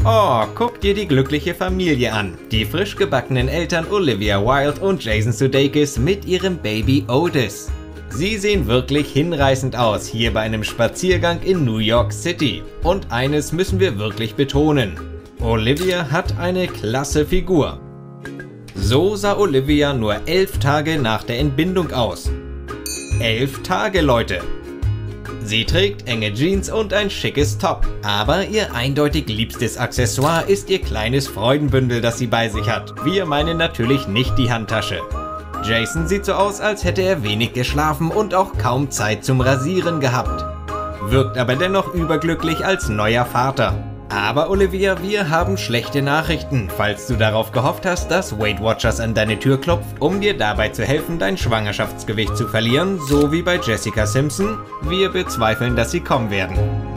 Oh, guck dir die glückliche Familie an. Die frisch gebackenen Eltern Olivia Wilde und Jason Sudeikis mit ihrem Baby Otis. Sie sehen wirklich hinreißend aus hier bei einem Spaziergang in New York City. Und eines müssen wir wirklich betonen. Olivia hat eine klasse Figur. So sah Olivia nur 11 Tage nach der Entbindung aus. 11 Tage, Leute! Sie trägt enge Jeans und ein schickes Top. Aber ihr eindeutig liebstes Accessoire ist ihr kleines Freudenbündel, das sie bei sich hat. Wir meinen natürlich nicht die Handtasche. Jason sieht so aus, als hätte er wenig geschlafen und auch kaum Zeit zum Rasieren gehabt. Wirkt aber dennoch überglücklich als neuer Vater. Aber Olivia, wir haben schlechte Nachrichten, falls du darauf gehofft hast, dass Weight Watchers an deine Tür klopft, um dir dabei zu helfen, dein Schwangerschaftsgewicht zu verlieren, so wie bei Jessica Simpson. Wir bezweifeln, dass sie kommen werden.